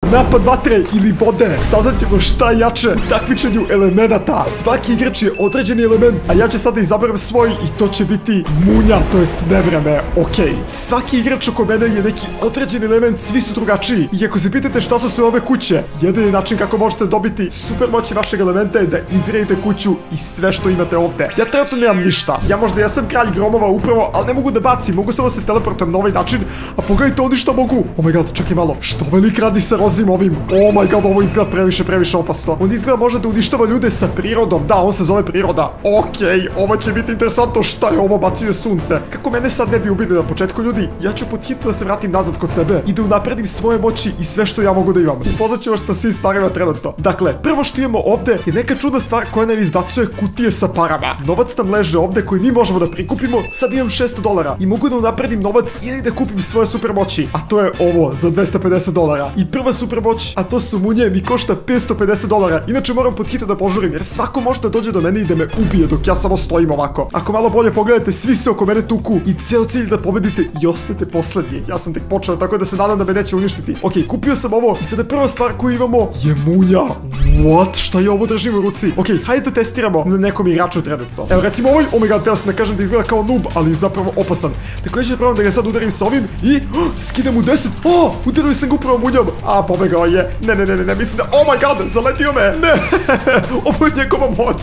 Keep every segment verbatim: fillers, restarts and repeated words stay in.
napad vatre ili vode. Saznaćemo šta je jače u takmičenju elemenata. Svaki igrač je određeni element, a ja ću sada izaberem svoj i to će biti munja, to jest nevreme. Okej, svaki igrač oko mene je neki određeni element, svi su drugačiji. I ako se pitate šta su sve ove kuće, jedini način kako možete dobiti super moći vašeg elementa je da izgradite kuću i sve što imate ovde. Ja trenutno nemam ništa. Ja možda ja sam kralj gromova upravo, ali ne mogu da bacim, mogu samo se teleportujem na ovaj način. A pogledajte oni šta mogu. Oh my god, čekaj malo. Što ovaj lik radi sa rozim ovim? Oh my god, ovo izgleda previše, previše opasno. On izgleda može da uništava ljude sa prirodom. Da, on se zove priroda. Okej, ovo će biti interesantno. Šta je ovo? Bacio je sunce. Kako mene sad ne bi ubili na početku, ljudi? Ja ću pod hitno da se vratim nazad kod sebe i da unapredim svoje moći i sve što ja mogu da imam. Upoznaću vas sa svim starima trenutno. Dakle, prvo što imamo ovde je neka čudna stvar koja nam izbacuje kutije sa parama. Novac nam leže ovde koji mi možemo da prikupimo. Sad imam šesto dolara i mogu da unapredim novac ili da kupim svoje super moći. A to je ovo za dvesta pedeset dolara. I prva super moć, a to su munje, mi košta petsto pedeset dolara. Inače moram pod hitno da požurim jer svako može da dođe do mene i da me ubije dok ja samo stojim ovako. Ako malo bolje pogledate, svi se oko mene tuku i ceo cilj da pobedite i ostanete poslednji. Ja sam tek počeo, tako da se nadam da me neće uništiti. Ok, kupio sam ovo i sada prva stvar koju imamo je munja. What? Šta je ovo držim u ruci? Ok, hajde da testiramo na nekom igraču trenutno. Evo recimo ovaj, oh my god, teo sam da kažem da izgleda kao noob, ali zapravo opasan. Također probam da ga sad udarim sa ovim i oh, skidam u deset. Oh, udario sam ga upravo munjom. A, pobegao je. Ne, ne, ne, ne, ne, mislim da, oh my god, zaletio me. Ne, ovo je njegova moć.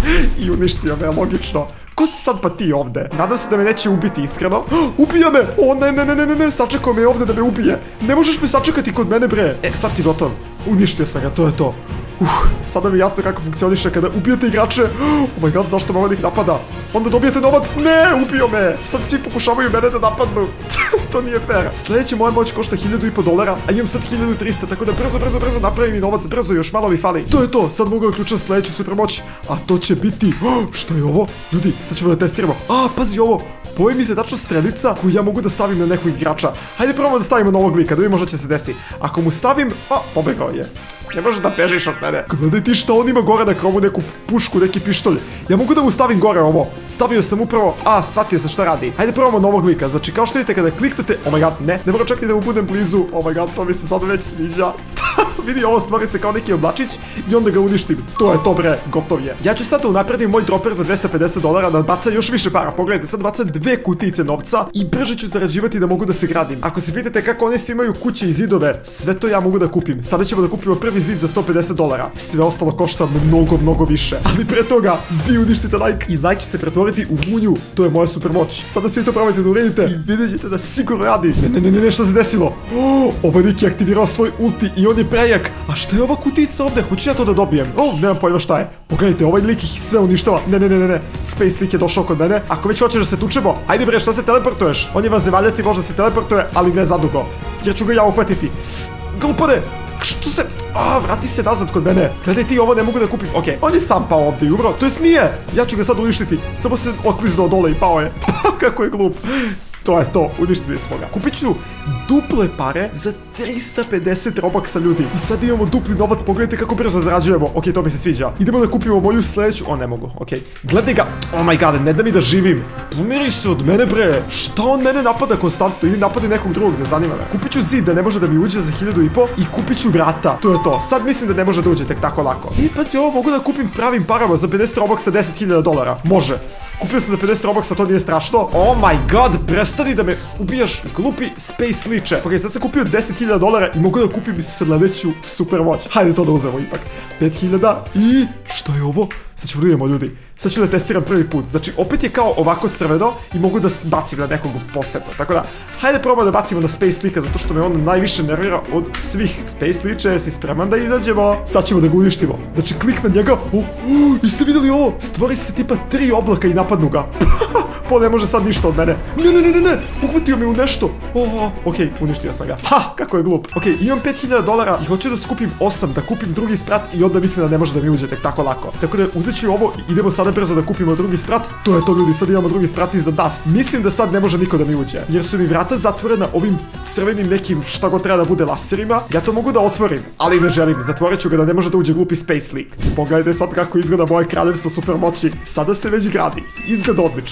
I uništio me, logično. Ko si sad pa ti ovde? Nadam se da me neće ubiti, iskreno. Ubija me! O, ne, ne, ne, ne, ne, ne, sačekao me ovde da me ubije. Ne možeš me sačekati kod mene, bre. E, sad si gotov. Uništio sam ga, to je to. Uh, sada mi je jasno kako funkcioniše kada ubijete igrače. Oh my god, zašto me ovaj lik napada? Onda dobijete novac. Ne, ubio me. Sad svi pokušavaju mene da napadnu. To nije fair. Sljedeća moja moć košta hiljadu i po dolara, a imam sad hiljadu trista, tako da brzo, brzo, brzo napravim i novac. Brzo, još malo mi fali. To je to, sad mogu da uključam sljedeću super moć, a to će biti... Oh, što je ovo? Ljudi, sad ćemo da testiramo. A, pazi ovo. Pojavi mi se tačno strelica koju ja mogu da stavim na nekog igrača. Hajde probamo da stavimo na ovog lika, da vidimo što će se desi. Ako mu stavim... O, pobegao je. Ne može da bežiš od mene. Gledaj ti šta on ima gore na krovu, neku pušku, neki pištolj. Ja mogu da mu stavim gore ovo. Stavio sam upravo... A, shvatio sam šta radi. Hajde probamo novog lika. Znači, kao što vidite kada kliknete... Oh my god, ne. Ne moram čak ni da mu budem blizu. Oh my god, to mi se sad već sviđa. Vidi, ovo stvari se kao neki oblačić i onda ga uništim. To je to, bre, gotov je. Ja ću sad da unapredim moj dropper za dvesta pedeset dolara da baca još više para. Pogledajte, sad baca dve kutijice novca i brže ću zarađivati da mogu da se gradim. Ako se pitate kako oni svi imaju kuće i zidove, sve to ja mogu da kupim. Sada ćemo da kupimo prvi zid za sto pedeset dolara. Sve ostalo košta mnogo, mnogo više. Ali pre toga, vi uništite like i like će se pretvoriti u munju. To je moja super moć. Sada svi to probajte da uredite i vidjet ćete da sigurno radi. Ne, ne, ne, ne, ne, što se desilo? Oh, ovaj lik je aktivirao svoj ulti i on je prejak. A šta je ova kutica ovde? Hoću ja to da dobijem? O, nemam pojma šta je. Pogledajte, ovaj lik ih sve uništava. Ne, ne, ne, ne, ne. Space lik je došao kod mene. Ako već hoćeš da se tučemo, ajde bre, šta se teleportuješ? On je vanzemaljac i možda se teleportuje, ali ne zadugo. Jer ću ga ja uhvatiti. Glupane! Što se... A, vrati se nazad kod mene. Gledaj ti, ovo ne mogu da kupim. Okej, on je sam pao ovde i umro. To jest nije. Ja ću ga sad uništiti. Samo se okliznuo dole i pao je. Kako je glup. To je to, uništili smo ga. Kupit ću duple pare za trista pedeset robaksa, ljudi. I sad imamo dupli novac, pogledajte kako brzo zarađujemo. Ok, to mi se sviđa. Idemo da kupimo moju sljedeću... O, ne mogu, ok. Gledaj ga. Oh my god, ne da mi da živim. Pomiri se od mene, bre. Šta on mene napada konstantno? Ili napadi nekog drugog, ne zanima me. Kupit ću zid da ne može da mi uđe za hiljadu i po i kupit ću vrata. To je to. Sad mislim da ne može da uđe tek tako lako. I pazi, ovo mogu da kupim pravim parama za pedeset robaksa deset hiljada dolara. Može. Kupio sam za pedeset robaksa, to nije strašno. Oh my god, prestani da me ubijaš, glupi space liče. Ok, sad sam kupio deset hiljada dolara i mogu da kupim sledeću super moć. Hajde to da uzemo ipak. pet hiljada i... Što je ovo? Sad ćemo da vidimo, ljudi. Sad ću da testiram prvi put. Znači, opet je kao ovako crveno i mogu da bacim na nekog posebno. Tako da, hajde probamo da bacimo na space lika zato što me on najviše nervira od svih. Space liče, jesi spreman da izađemo? Sad ćemo da ga uništimo. Znači, klik na njega. Oh, oh, jeste vidjeli ovo? Stvori se tipa tri oblaka i napadnu ga. Po, ne može sad ništa od mene. Ne, ne, ne, ne, ne. Uhvatio me u nešto. Oh, ok, uništio sam ga. Ha, kako je glup. Ok, imam pet hiljada dolara i hoću da skupim osam, da kupim drugi sprat i onda mislim da ne može da mi uđe tek tako lako. Tako da uzet ću ovo i idemo sada brzo da kupimo drugi sprat. To je to, ljudi, sad imamo drugi sprat iza nas. Mislim da sad ne može niko da mi uđe. Jer su mi vrata zatvorena ovim crvenim nekim šta god treba da bude laserima. Ja to mogu da otvorim, ali ne želim. Zatvorit ću ga da ne može da uđe glupi space lik. Pogledajte sad kako izgleda moje kraljevstvo super moći. Sada se već gradi. Izgleda odlično. Adija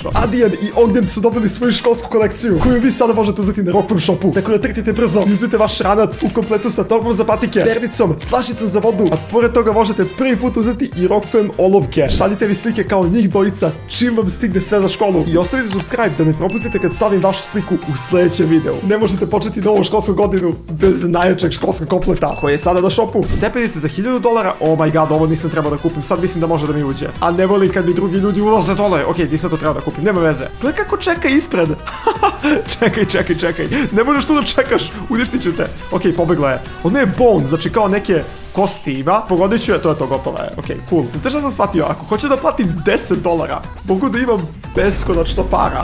Megan i Ogden su dobili svoju školsku kolekciju koju vi sada možete uzeti na Rockfam shopu. Tako da trknite brzo i uzmite vaš ranac u kompletu sa torbom za patike, ternicom, flašicom za vodu, a pored toga možete prvi put uzeti i Rockfam olovke. Šaljite vi slike kao njih dvojica čim vam stigne sve za školu i ostavite subscribe da ne propustite kad stavim vašu sliku u sljedećem videu. Ne možete početi novu školsku godinu bez najjačeg školskog kompleta koji je sada na shopu. Stepenice za hiljadu dolara, oh my god, ovo nisam trebao da kupim, sad mislim da može da mi uđe. A ne volim kad mi drugi ljudi ulaze dole. Ok, nisam to trebao da kupim, nema veze. Gledaj kako čeka ispred. Čekaj, čekaj, čekaj. Ne možeš tu da čekaš, uništit ću te. Ok, pobegla je. Ono je bone, znači kao neke kosti ima. Pogodit ću je, to je to, gotovo je. Ok, cool. Te što sam shvatio, ako hoću da platim deset dolara, mogu da imam beskonačno para.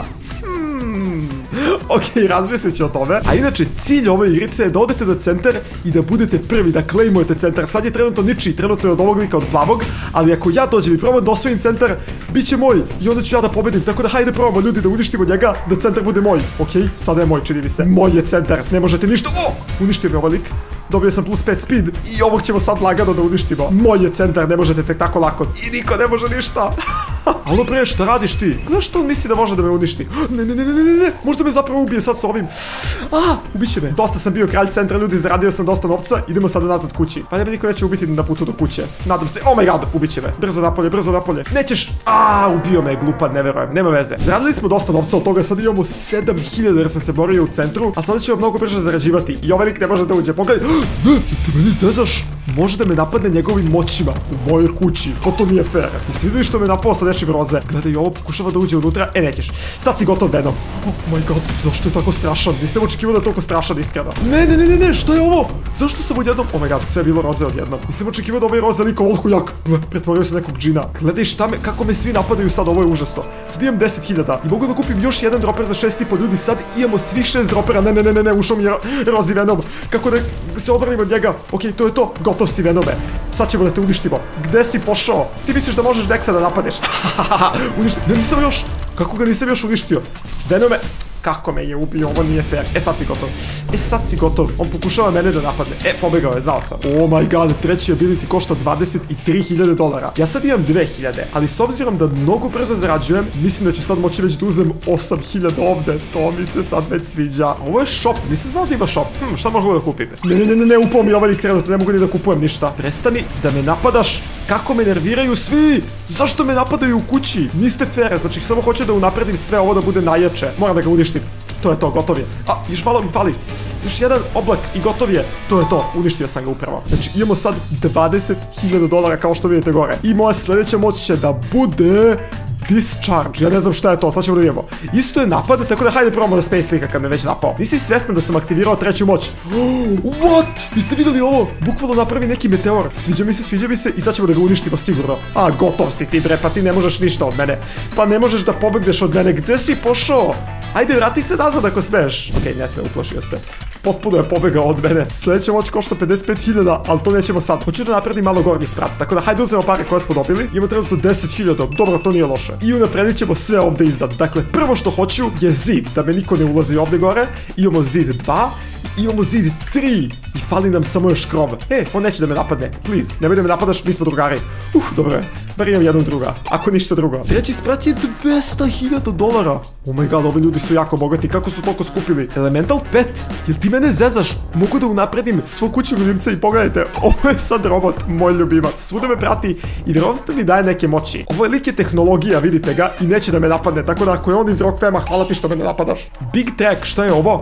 Ok, razmislit ću o tome. A inače, cilj ove igrice je da odete na centar i da budete prvi, da claimujete centar. Sad je trenutno ničiji, trenutno je od ovog lika od plavog, ali ako ja dođem i probam da osvojim centar, bit će moj i onda ću ja da pobedim. Tako da hajde probamo ljudi da uništimo njega, da centar bude moj. Ok, sada je moj, čini mi se. Moj je centar, ne možete ništa. O, uništio mi ovaj lik. Dobio sam plus pet speed i ovog ćemo sad lagano da uništimo. Moj je centar, ne možete tek tako lako. I niko ne može ništa. Alo bre, šta radiš ti? Gledaj što on misli da može da me uništi. Ne, ne, ne, ne, ne, ne, možda me zapravo ubije sad sa ovim. A, ubiće me. Dosta sam bio kralj centra, ljudi, zaradio sam dosta novca. Idemo sada nazad kući. Pa ne bi niko neće ubiti na putu do kuće. Nadam se. Oh my god, ubiće me. Brzo napolje, brzo napolje. Nećeš. A, ubio me, glupan, ne verujem. Nema veze. Zaradili smo dosta novca od toga, sad imamo sedam hiljada jer sam se borio u centru, a sada ćemo mnogo brže zarađivati. I ovaj lik ne može da uđe. Pogledaj. Ne, ti meni zezaš? Može da me napadne njegovim moćima u mojoj kući. Pa to nije fair. Jeste vidjeli što me napao sa nečim roze? Gledaj, ovo pokušava da uđe unutra. E, nećeš. Sad si gotov, Venom. Oh my god, zašto je tako strašan? Nisam očekivao da je toliko strašan, iskreno. Ne, ne, ne, ne, ne, što je ovo? Zašto sam odjednom? Oh my god, sve je bilo roze odjednom. Nisam očekivao da ovaj roze lik ovoliko jak. Pretvorio se nekog džina. Gledaj šta me, kako me svi napadaju sad, ovo je užasno. Sad imam deset hiljada i mogu da kupim još jedan droper za šest i po ljudi. Sad imamo svih šest dropera. Ne, ne, ne, ne, ne, ušao mi je rozi Venom. Kako da se odbranim od njega? Ok, to je to. Gotov si, Venome. Sad ćemo da te uništimo. Gde si pošao? Ti misliš da možeš Dexa da napadeš? Uništi. Ne, nisam još. Kako ga nisam još uništio? Venome. Kako me je ubio, ovo nije fair. E, sad si gotov. E, sad si gotov. On pokušava mene da napadne. E, pobegao je, znao sam. Oh my god, treći ability košta dvadeset tri hiljade dolara. Ja sad imam dve hiljade, ali s obzirom da mnogo brzo zarađujem, mislim da ću sad moći već da uzem osam hiljada ovde. To mi se sad već sviđa. Ovo je shop, nisam znao da ima shop. Hm, šta možemo da kupim? Ne, ne, ne, ne, ne, upao mi ovaj lik trenutno, ne mogu ni da kupujem ništa. Prestani da me napadaš. Kako me nerviraju svi? Zašto me napadaju u kući? Niste fair, znači samo hoću da unapredim sve ovo da bude najjače. Moram da ga uništim. To je to, gotov je. A, još malo mi fali. Još jedan oblak i gotov je. To je to, uništio sam ga upravo. Znači imamo sad dvadeset hiljada dolara kao što vidite gore. I moja sljedeća moć će da bude discharge. Ja ne znam šta je to, sad ćemo da vidimo. Isto je napad, tako da hajde probamo da space lika kad me već napao. Nisi svestan da sam aktivirao treću moć. What? Vi ste vidjeli ovo? Bukvalno napravi neki meteor. Sviđa mi se, sviđa mi se i sad ćemo da ga uništimo sigurno. A, gotov si ti bre, pa ti ne možeš ništa od mene. Pa ne možeš da pobegneš od mene. Gde si pošao? Ajde, vrati se nazad ako smeš. Ok, ne sme, uplašio se. Potpuno je pobegao od mene. Sljedeća moć košta pedeset pet hiljada, ali to nećemo sad. Hoću da napredim malo gornji sprat. Tako da hajde uzmemo pare koje smo dobili. Imamo trenutno deset hiljada. Dobro, to nije loše. I unapredit ćemo sve ovdje iznad. Dakle, prvo što hoću je zid. Da me niko ne ulazi ovdje gore. Imamo zid dva. Imamo zid tri. I fali nam samo još krov. E, on neće da me napadne. Please, nemoj da me napadaš, mi smo drugari. Uf, dobro je. Bar imam jednog druga. Ako ništa drugo. Treći sprat je dvesta hiljada dolara. Oh my god, ovi ljudi su jako bogati. Kako su toliko skupili? Elemental pet. Jel ti mene zezaš? Mogu da unapredim svog kućnog ljubimca i pogledajte. Ovo je sad robot, moj ljubimac. Svuda me prati i vjerovatno mi daje neke moći. Ovo je lik je tehnologija, vidite ga, i neće da me napadne. Tako da ako je on iz Rockfama, hvala ti što me ne napadaš. Big Tech, šta je ovo?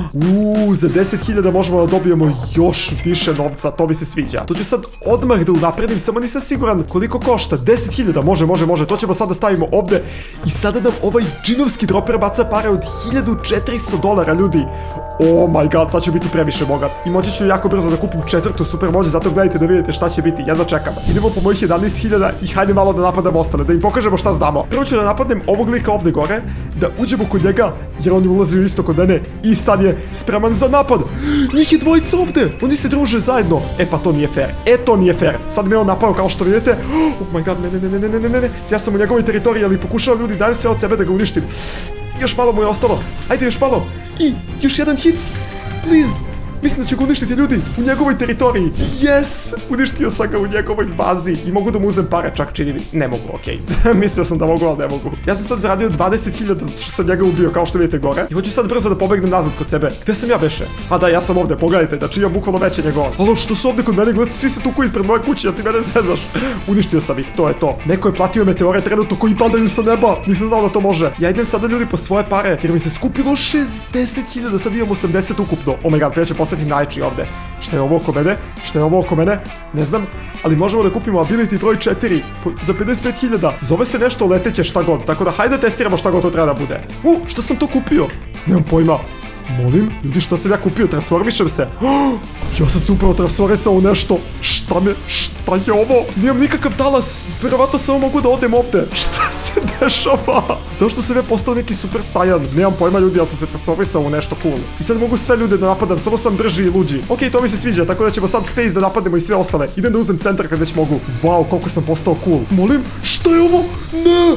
Uuu, za deset hiljada možemo da dobijemo još više novca, to mi se sviđa. To ću sad odmah da unapredim, samo nisam siguran koliko košta. deset hiljada, može, može, može. To ćemo sad da stavimo ovde. I sada nam ovaj džinovski droper baca pare od hiljadu četiristo dolara, ljudi. Oh my god, sad ću biti previše bogat. I moći ću jako brzo da kupim četvrtu super moć, zato gledajte da vidite šta će biti. Jedno čekam. Idemo po mojih jedanaest hiljada i hajde malo da napadamo ostale, da im pokažemo šta znamo. Prvo ću da napadnem ovog lika ovde gore, da uđemo kod njega, jer on je ulazio isto kod mene i sad je spreman za napad. Njih je dvojica ovde, oni se druže zajedno. E pa to nije fair, e to nije fair. Sad me on napao kao što vidite. Oh my god, ne, ne, ne, ne, ne, ne, ne, ne. Ja sam u njegovoj teritoriji, ali pokušavam ljudi, dajem sve od sebe da ga uništim. Još malo mu je ostalo, ajde još malo. I još jedan hit, please. Mislim da će ga uništiti ljudi u njegovoj teritoriji. Yes! Uništio sam ga u njegovoj bazi. I mogu da mu uzem pare, čak čini mi. Ne mogu, okej. Okay. Mislio sam da mogu, ali ne mogu. Ja sam sad zaradio dvadeset hiljada što sam njega ubio, kao što vidite gore. I hoću sad brzo da pobegnem nazad kod sebe. Gde sam ja beše? A da, ja sam ovde, pogledajte, znači imam bukvalno veće njegova. Alo, što su ovde kod mene, gledajte, svi se tuku ispred moje kuće, a ti mene zezaš. Uništio sam ih, to je to. Neko je platio meteore trenutno koji padaju sa neba. Nisam znao da to može. Ja idem sada ljudi po svoje pare, jer mi se skupilo šezdeset hiljada, sad imam osamdeset ukupno. Oh my god, prije ću postati najjači ovde. Šta je ovo oko mene? Šta je ovo oko mene? Ne znam, ali možemo da kupimo ability broj četiri za pedeset pet hiljada. Zove se nešto leteće šta god, tako da hajde testiramo šta god to treba da bude. U, šta sam to kupio? Nemam pojma. Molim, ljudi, šta sam ja kupio? Transformišem se. Oh, ja sam se upravo transformisao u nešto. Šta me, šta je ovo? Nijem nikakav talas. Verovatno samo mogu da odem ovde. Šta se dešava? Zašto sam ja postao neki super saiyan? Nemam pojma ljudi, ali sam se transformisao u nešto cool. I sad mogu sve ljude da napadam, samo sam brži i luđi. Ok, to mi se sviđa, tako da ćemo sad Space da napademo i sve ostale. Idem da uzem centar kad već mogu. Wow, koliko sam postao cool. Molim, šta je ovo? Ne!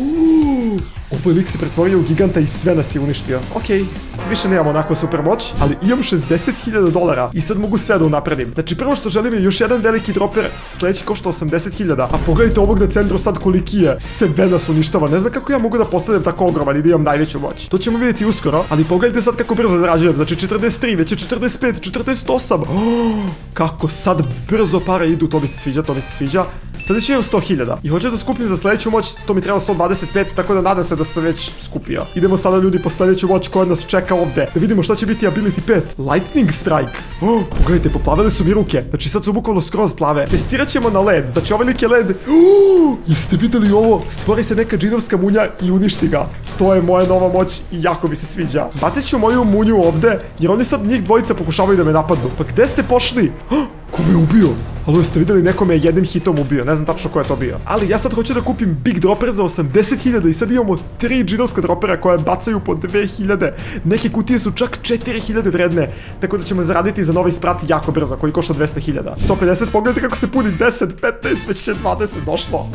Uh. Ovaj lik se pretvorio u giganta i sve nas je uništio. Okej, više nemam onako super moć, ali imam šezdeset hiljada dolara i sad mogu sve da unapredim. Znači prvo što želim je još jedan veliki dropper, sledeći košta osamdeset hiljada. A pogledajte ovog na centru sad koliki je. Sve nas uništava. Ne znam kako ja mogu da postanem tako ogroman i da imam najveću moć. To ćemo vidjeti uskoro, ali pogledajte sad kako brzo zarađujem. Znači četrdeset tri, već je četrdeset pet, četrdeset osam. Oh, kako sad brzo pare idu, to mi se sviđa, to mi se sviđa. Sada ću imam sto hiljada i hoću da skupim za sledeću moć, to mi treba sto dvadeset pet, tako da nadam se da sam već skupio. Idemo sada ljudi po sledeću moć koja nas čeka ovde. Da vidimo šta će biti ability pet. Lightning strike. Oh, pogledajte, poplavile su mi ruke. Znači sad su bukvalno skroz plave. Testirat ćemo na led. Znači ovaj lik je led. Oh, jeste videli ovo? Stvori se neka džinovska munja i uništi ga. To je moja nova moć i jako mi se sviđa. Bacit ću moju munju ovde, jer oni sad njih dvojica pokušavaju da me napadnu. Pa gde ste pošli? Oh, ko me ubio? Alo, jeste videli, neko me jednim hitom ubio, ne znam tačno ko je to bio. Ali ja sad hoću da kupim big dropper za osamdeset hiljada i sad imamo tri džinovska dropera koje bacaju po dve hiljade. Neke kutije su čak četiri hiljade vredne, tako da ćemo zaraditi za novi sprat jako brzo, koji košta dvesta hiljada. sto pedeset, pogledajte kako se puni, deset, petnaest, već je dvadeset došlo.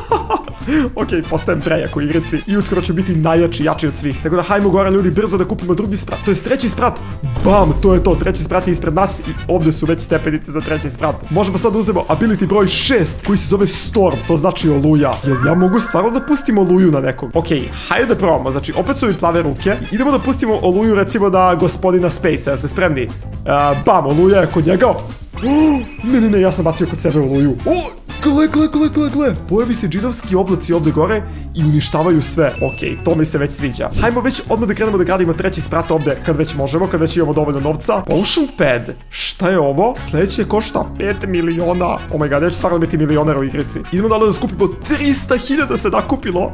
Ok, postajem prejak u igrici i uskoro ću biti najjači, jači od svih. Tako da hajmo gore ljudi, brzo da kupimo drugi sprat, to je treći sprat. Bam, to je to, treći sprat je ispred nas i ovde su već stepenice za treći sprat. Možemo sad uzemo ability broj šest koji se zove Storm, to znači oluja. Jel ja mogu stvarno da pustimo oluju na nekog? Ok, hajde da probamo, znači opet su mi plave ruke. Idemo da pustimo oluju recimo da gospodina Space, ja ste spremni? Uh, bam, oluja je kod njega. Oh, ne, ne, ne, ja sam bacio kod sebe oluju. Oh, gle, gle, gle, gle, gle. Pojavi se džinovski oblaci ovde gore i uništavaju sve. Ok, to mi se već sviđa. Hajmo već odmah da krenemo da gradimo treći sprat ovde, kad već možemo, kad već imamo dovoljno novca. Potion pad. Šta je ovo? Sledeće košta pet miliona. Oh my god, ja ću stvarno biti milioner u igrici. Idemo dalje da skupimo trista hiljada se nakupilo.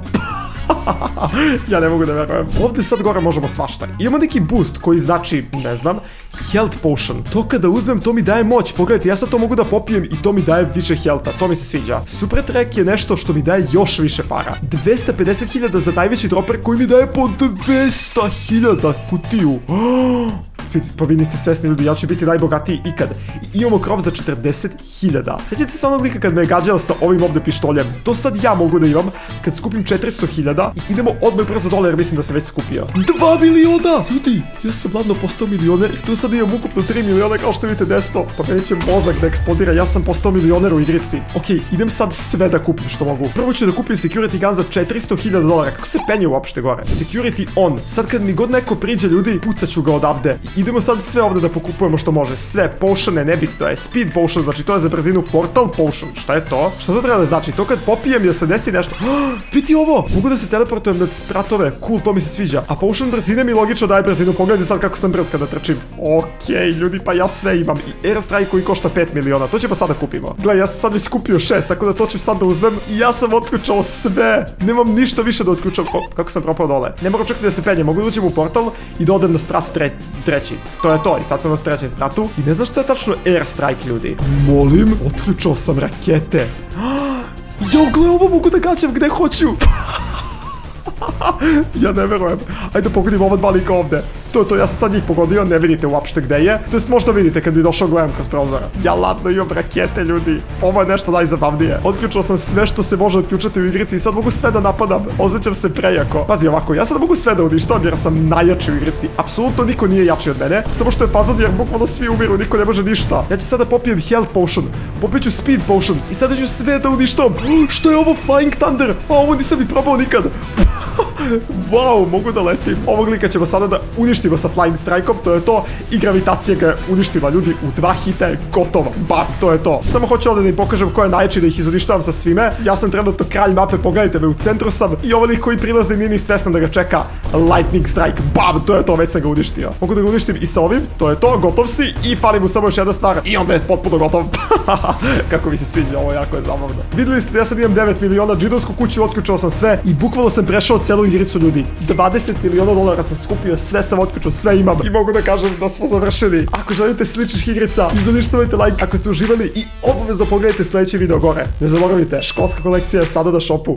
Ja ne mogu da verujem. Ovde sad gore možemo svašta. Imamo neki boost koji znači, ne znam, health potion. To kada uzmem, to mi daje moć. Pogledajte, ja sad to mogu da popijem i to mi daje više healtha. To mi se sviđa. Super track je nešto što mi daje još više para. dvesta pedeset hiljada za najveći dropper koji mi daje po dvesta hiljada kutiju. Pa vi niste svesni ljudi, ja ću biti najbogatiji ikad. I imamo krov za četrdeset hiljada. Sjećate se onog lika kad me je gađao sa ovim ovde pištoljem? To sad ja mogu da imam kad skupim četiristo hiljada i idemo odmah brzo dole jer mislim da sam već skupio. dva miliona! Ljudi, ja sam ladno postao milioner i tu sad imam ukupno tri miliona kao što vidite desno. Pa meni će mozak da eksplodira, ja sam postao milioner u igrici. Ok, idem sad sve da kupim što mogu. Prvo ću da kupim security gun za četiristo hiljada dolara. Kako se penje uopšte gore? Security on. Sad kad mi god neko priđe ljudi, pucat ću ga odavde. Idemo sad sve ovde da pokupujemo što može. Sve, potione, nebitno je. Speed potion, znači to je za brzinu. Portal potion, šta je to? Šta to treba da znači? To kad popijem da se desi nešto. Oh, vidi ovo! Mogu da se teleportujem na spratove. Cool, to mi se sviđa. A potion brzine mi logično daje brzinu. Pogledajte sad kako sam brz kada trčim. Okej, ljudi, pa ja sve imam. I Air Strike koji košta pet miliona. To ćemo sada kupimo. Gle, ja sam sad već kupio šest, tako da to ću sad da uzmem. I ja sam otključao sve. Nemam ništa više da otključam. O, kako sam propao dole. Ne mogu čekati da se penjem. Mogu da uđem u portal i da odem na sprat tre treći. To je to. I sad sam na trećem spratu. I ne znam što je tačno Air Strike, ljudi. Molim, otključao sam rakete. Jo, gle, ovo mogu da gađam gde hoću. Ja ne verujem. Ajde pogodim ova dva lika ovde. To je to, ja sam sad njih pogodio, ne vidite uopšte gde je. To jest možda vidite kad bi došao gledam kroz prozor. Ja ladno imam rakete, ljudi. Ovo je nešto najzabavnije. Otključio sam sve što se može otključati u igrici i sad mogu sve da napadam. Osjećam se prejako. Pazi ovako, ja sad mogu sve da uništavam jer sam najjači u igrici. Apsolutno niko nije jači od mene. Samo što je fazon jer bukvalno svi umiru, niko ne može ništa. Ja ću sada popijem health potion. Popit ću speed potion. I sada ću sve da uništavam. Što je ovo Flying Thunder? A ovo nisam ni probao nikad. Wow, mogu da letim. Ovog lika ćemo sada da uništimo sa Flying Strike-om, to je to. I gravitacija ga je uništila, ljudi, u dva hita je gotovo. Bam, to je to. Samo hoću ovdje da im pokažem ko je najjači, da ih izuništavam sa svime. Ja sam trenutno kralj mape, pogledajte me, u centru sam. I ovaj lik koji prilazi nije ni svestan da ga čeka Lightning Strike. Bam, to je to, već sam ga uništio. Mogu da ga uništim i sa ovim, to je to, gotov si. I fali mu samo još jedna stvar. I onda je potpuno gotov. Kako mi se sviđa, ovo jako je zabavno. Vidjeli ste, ja sad imam devet miliona, džinovsku kuću, otključao sam sve i bukvalno sam prešao celu igricu, ljudi. dvadeset miliona dolara sam skupio, sve sam otključao, sve imam. I mogu da kažem da smo završili. Ako želite sličnih igrica, izuništavajte like ako ste uživali i obavezno pogledajte sljedeći video gore. Ne zaboravite, školska kolekcija je sada na shopu.